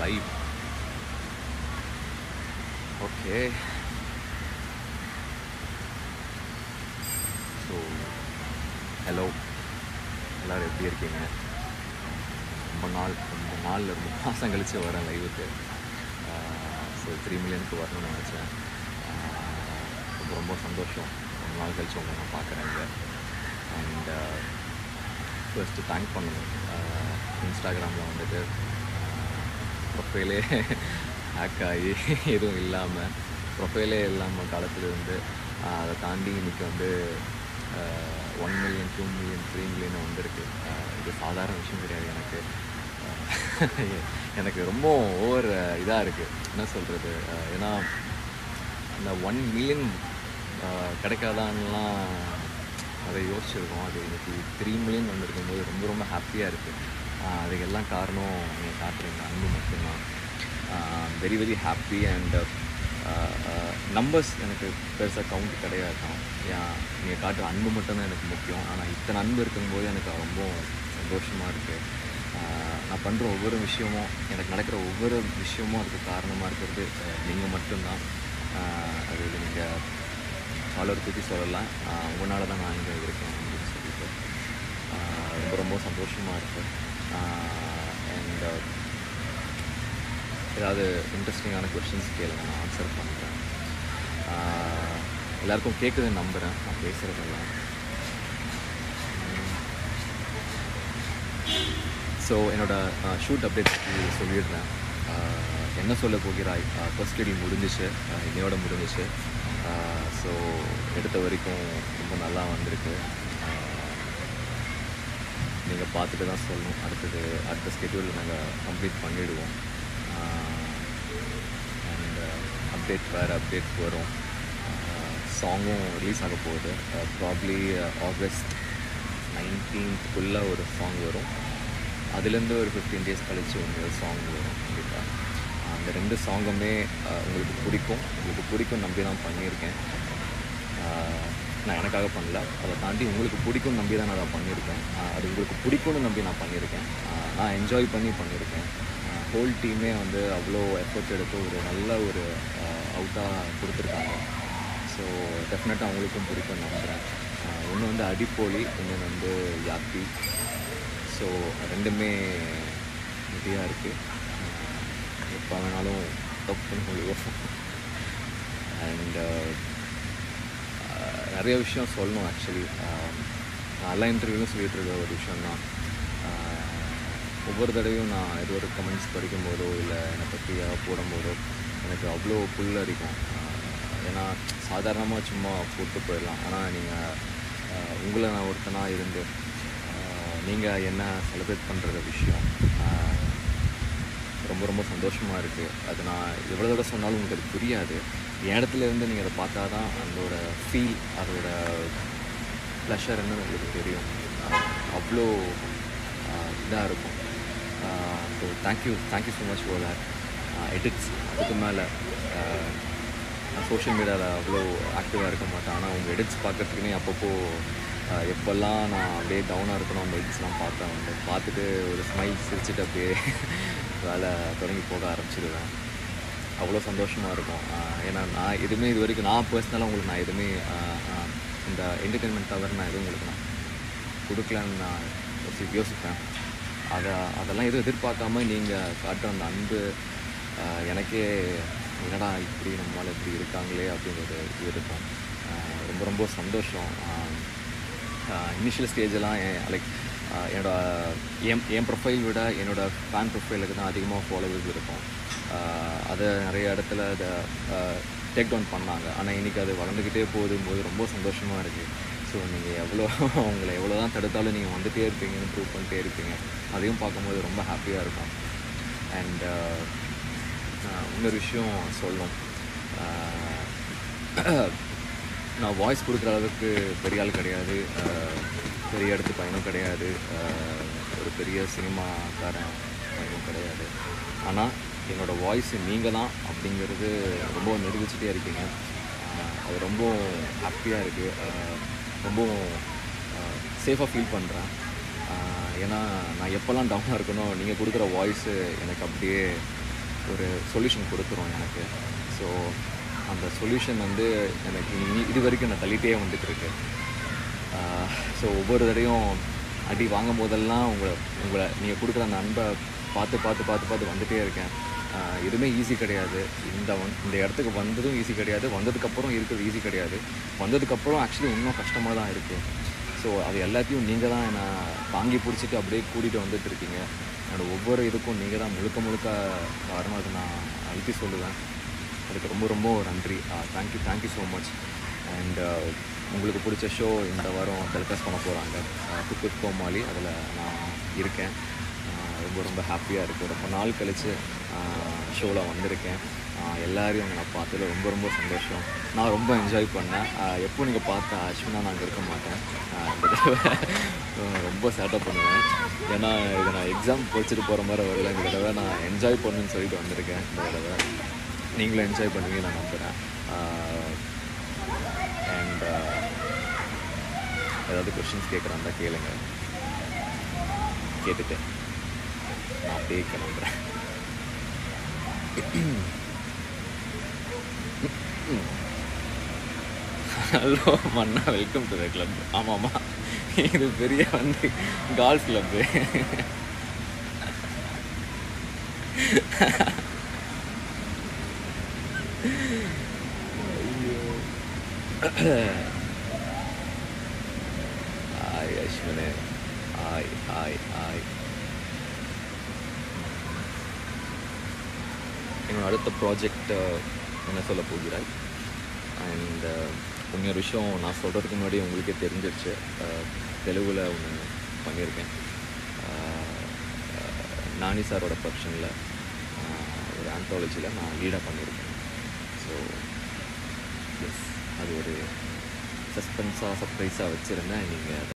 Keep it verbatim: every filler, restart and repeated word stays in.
live. Okay. So, hello. எல்லாரும் எப்படி இருக்கீங்க? ரொம்ப நாள் ரொம்ப நாள் ரொம்ப மாதம் கழித்து வரேன் லைவுக்கு. ஸோ த்ரீ மில்லியனுக்கு வரணும்னு நினச்சேன். ரொம்ப ரொம்ப சந்தோஷம். ரொம்ப நாள் கழித்து உங்களை நான் பார்க்குறேங்க. அண்ட் ஃபர்ஸ்ட்டு தேங்க் பண்ணணும். இன்ஸ்டாகிராமில் வந்துட்டு ப்ரொஃபைலே ஹேக் ஆகி எதுவும் இல்லாமல் ப்ரொஃபைலே இல்லாமல் காலத்தில் வந்து அதை தாண்டி இன்றைக்கி வந்து one million two million three million வந்திருக்கு. இது சாதாரண விஷயம் கிடையாது. எனக்கு எனக்கு ரொம்ப ஓவர் இதாக இருக்குது. என்ன சொல்கிறது, ஏன்னா அந்த ஒன் மில்லியன் கிடைக்காதான்லாம் அதை யோசிச்சுருக்கோம். அது இன்றைக்கி த்ரீ மில்லியன் வந்திருக்கும் போது ரொம்ப ரொம்ப ஹாப்பியாக இருக்குது. அதுக்கெல்லாம் காரணம் நீங்கள் காட்டுறீங்க அன்பு மட்டும்தான். Very very happy. And numbers எனக்கு பெருசாக கவுண்ட் கிடையாது தான். ஏன் நீங்கள் காட்டுற அன்பு மட்டும்தான் எனக்கு முக்கியம். ஆனால் இத்தனை அன்பு இருக்கும்போது எனக்கு ரொம்ப சந்தோஷமாக இருக்குது. நான் பண்ணுற ஒவ்வொரு விஷயமும், எனக்கு நடக்கிற ஒவ்வொரு விஷயமும் அதுக்கு காரணமாக இருக்கிறது நீங்கள் மட்டும்தான். அது நீங்கள் ஃபாலோவர் பற்றி சொல்லலாம். உங்களால் தான் நான் இங்கே இருக்கேன் அப்படின்னு சொல்லிட்டு ரொம்ப ரொம்ப சந்தோஷமாக இருக்குது. அண்ட் ஏதாவது இன்ட்ரெஸ்டிங்கான கொஷின்ஸ் கேளுங்க, நான் ஆன்சர் பண்ணுறேன். எல்லாருக்கும் கேட்குதுன்னு நம்புகிறேன் நான் பேசுகிறதெல்லாம். ஸோ என்னோடய ஷூட் அப்டேட் சொல்லிடுறேன். என்ன சொல்ல போகிறாய் ஃபர்ஸ்ட் எடி முடிஞ்சிச்சு, இன்னையோட முடிஞ்சிச்சு. ஸோ எடுத்த வரைக்கும் ரொம்ப நல்லா வந்திருக்கு. நீங்கள் பார்த்துட்டு தான் சொல்லணும். அடுத்தது அடுத்த ஸ்கெட்யூலில் நாங்கள் கம்ப்ளீட் பண்ணிவிடுவோம். அண்ட் அப்டேட் வேறு அப்டேட் வரும். சாங்கும் ரிலீஸ் ஆக போகுது. ப்ராப்ளி ஆகஸ்ட் நைன்டீன்த்துக்குள்ளே ஒரு சாங் வரும். அதுலேருந்து ஒரு ஃபிஃப்டீன் டேஸ் கழித்து ஒரு சாங் வரும் கண்டிப்பாக. அந்த ரெண்டு சாங்குமே உங்களுக்கு பிடிக்கும் உங்களுக்கு பிடிக்கும் நம்பி தான் பண்ணியிருக்கேன். நான் எனக்காக பண்ணல, அதை தாண்டி உங்களுக்கு பிடிக்கும் நம்பி தான் நான் அதை பண்ணியிருக்கேன். அது உங்களுக்கு பிடிக்கும்னு நம்பி நான் பண்ணியிருக்கேன். நான் என்ஜாய் பண்ணி பண்ணியிருக்கேன். ஹோல் டீமே வந்து அவ்வளோ எஃபர்ட் எடுத்து ஒரு நல்ல ஒரு அவுட்டாக கொடுத்துருக்காங்க. ஸோ டெஃபினட்டாக அவங்களுக்கும் பிடிக்கும்னு நம்புகிறேன். ஒன்று வந்து அடிப்போலி, இன்னொன்று வந்து யாப்பி. ஸோ ரெண்டுமே நிறையா இருக்குது. எப்போ வேணாலும் தப்புன்னு சொல்லுவோம். அண்ட் நிறைய விஷயம் சொல்லணும். ஆக்சுவலி நான் எல்லா இன்டர்வியூலும் சொல்லிகிட்டு இருக்க ஒரு விஷயந்தான். ஒவ்வொரு தடவையும் நான் ஏதோ ஒரு கமெண்ட்ஸ் படிக்கும்போதோ இல்லை என்னை பற்றி ஏதாவது போடும்போதோ எனக்கு அவ்வளோ புல் அடிக்கும். ஏன்னா சாதாரணமாக சும்மா போட்டு போயிடலாம். ஆனால் நீங்கள் உங்களை நான் ஒருத்தனாக இருந்து நீங்கள் என்ன செலிப்ரேட் பண்ணுற விஷயம் ரொம்ப ரொம்ப சந்தோஷமாக இருக்குது. அது நான் எவ்வளோ தடவை சொன்னாலும் உங்களுக்கு அது புரியாது. என் இடத்துல இருந்து நீங்கள் அதை பார்த்தா தான் அதோட ஃபீல், அதோட ப்ளஷர் என்னன்னு உங்களுக்கு தெரியும். அவ்வளோ இதாக இருக்கும். So thank you thank you so much for that. Edits அதுக்கு மேலே நான் சோஷியல் மீடியாவில் அவ்வளோ ஆக்டிவாக இருக்க மாட்டேன். ஆனால் உங்கள் எடிட்ஸ் பார்க்குறதுக்குனே அப்பப்போ எப்போல்லாம் நான் அப்படியே டவுனாக இருக்கணும் அந்த எடிட்ஸ்லாம் பார்த்தேன். வந்து பார்த்துட்டு ஒரு ஸ்மைல் சிரிச்சுட்டு அப்படியே வேலை தொடங்கி போக ஆரம்பிச்சிடுவேன். அவ்வளோ சந்தோஷமாக இருக்கும். ஏன்னா நான் எதுவுமே இது வரைக்கும் நான் பர்சனலாக உங்களுக்கு நான் எதுவுமே இந்த என்டர்டெயின்மெண்ட் தவிர நான் எதுவும் உங்களுக்கு நான் கொடுக்கலன்னு நான் யோசி யோசிப்பேன் அதை அதெல்லாம் எதுவும் எதிர்பார்க்காம நீங்கள் காட்டுற அந்த அன்பு எனக்கே என்னடா இப்படி நம்மளால் இப்படி இருக்காங்களே அப்படிங்கிறது இது இருக்கும். ரொம்ப ரொம்ப சந்தோஷம். இனிஷியல் ஸ்டேஜெல்லாம் லைக் என்னோடய என் என் ப்ரொஃபைல் விட என்னோடய ஃபேன் ப்ரொஃபைலுக்கு தான் அதிகமாக ஃபாலோவர்ஸ் இருக்கும். அதை நிறைய இடத்துல அதை டேக் டவுன் பண்ணாங்க. ஆனால் இன்றைக்கி அது வளர்ந்துக்கிட்டே போகுதும்போது ரொம்ப சந்தோஷமாக இருக்குது. ஸோ நீங்கள் எவ்வளோ உங்களை எவ்வளோ தான் தடுத்தாலும் நீங்கள் வந்துகிட்டே இருப்பீங்கன்னு ப்ரூவ் பண்ணிட்டே இருப்பீங்க. அதையும் பார்க்கும்போது ரொம்ப ஹாப்பியாக இருக்கும். அண்ட் இன்னொரு விஷயம் சொல்லணும். நான் வாய்ஸ் கொடுக்குற அளவுக்கு பெரிய ஆள் கிடையாது, பெரிய இடத்து பையனும் கிடையாது, ஒரு பெரிய சினிமாக்காரன் பையனும் கிடையாது. ஆனால் என்னோடய வாய்ஸு நீங்கள் தான் அப்படிங்கிறது ரொம்ப நிரூபிச்சுட்டே இருக்கீங்க. அது ரொம்ப ஹாப்பியாக இருக்குது. ரொம்ப சேஃபாக ஃபீல் பண்ணுறேன். ஏன்னா நான் எப்போல்லாம் டவுனாக இருக்கணும் நீங்கள் கொடுக்குற வாய்ஸு எனக்கு அப்படியே ஒரு சொல்யூஷன் கொடுத்துரும் எனக்கு. ஸோ அந்த சொல்யூஷன் வந்து எனக்கு இது வரைக்கும் நான் தள்ளிகிட்டே வந்துட்டுருக்கு. ஸோ ஒவ்வொரு தடையும் அடி வாங்கும் போதெல்லாம் உங்களை உங்களை நீங்கள் கொடுக்குற அந்த அன்பை பார்த்து பார்த்து பார்த்து பார்த்து வந்துகிட்டே இருக்கேன். எதுவுமே ஈஸி கிடையாது. இந்த வந் இந்த இடத்துக்கு வந்ததும் ஈஸி கிடையாது, வந்ததுக்கப்புறம் இருக்கிறது ஈஸி கிடையாது. வந்ததுக்கப்புறம் ஆக்சுவலி இன்னும் கஷ்டமாக தான் இருக்குது. ஸோ அது எல்லாத்தையும் நீங்கள் தான் என்னை தாங்கி பிடிச்சிட்டு அப்படியே கூட்டிகிட்டு வந்துட்டு இருக்கீங்க. என்னோடய ஒவ்வொரு இதுக்கும் நீங்கள் தான் முழுக்க முழுக்க காரணம். அது நான் அழுத்தி சொல்லுவேன். அதுக்கு ரொம்ப ரொம்ப நன்றி. Thank you thank you so much. And உங்களுக்கு பிடிச்ச ஷோ இந்த வாரம் டெலிகாஸ்ட் பண்ண போகிறாங்க, குக்கு கோமாளி. அதில் நான் இருக்கேன். ரொம்ப ரொம்ப ஹாப்பியாக இருக்குது. ரொம்ப நாள் கழித்து ஷோவில் வந்திருக்கேன். எல்லோரையும் நான் பார்த்ததில் ரொம்ப ரொம்ப சந்தோஷம். நான் ரொம்ப என்ஜாய் பண்ணேன். எப்போ நீங்கள் பார்த்தா அஸ்வினா நான் அங்கே இருக்க மாட்டேன். இந்த தடவை ரொம்ப சேட்டப் பண்ணுவேன். ஏன்னா இதை நான் எக்ஸாம் படிச்சுட்டு போகிற மாதிரி வரல. இந்த தடவை நான் என்ஜாய் பண்ணுன்னு சொல்லிட்டு வந்திருக்கேன். இந்த தடவை நீங்களும் என்ஜாய் பண்ணுவீங்க நான் நம்புகிறேன். அண்ட் ஏதாவது கொஷின்ஸ் கேட்குறாங்க கேளுங்க. கேட்டுட்டு நான் அப்படியே கிளம்புறேன். ஹலோ மன்னா, வெல்கம் டு த கிளப். ஆமாம்மா, இது பெரிய வந்து கால்ஃப் கிளப்பு. ஆய் அஸ்வினே, ஆய் ஆய் ஆய். என்னோட அடுத்த ப்ராஜெக்ட் என்ன சொல்ல போகிறாய்? அண்ட் இன்னொரு விஷயம் நான் சொல்கிறதுக்கு முன்னாடி உங்களுக்கே தெரிஞ்சிருச்சு. தெலுங்கில் ஒன்று பண்ணியிருக்கேன். நானி சாரோட ப்ரொடக்ஷனில் ஒரு ஆந்தாலஜியில் நான் லீடாக பண்ணியிருக்கேன். ஸோ எஸ், அது ஒரு சஸ்பென்ஸாக சர்ப்ரைஸாக வச்சுருந்தேன். நீங்கள்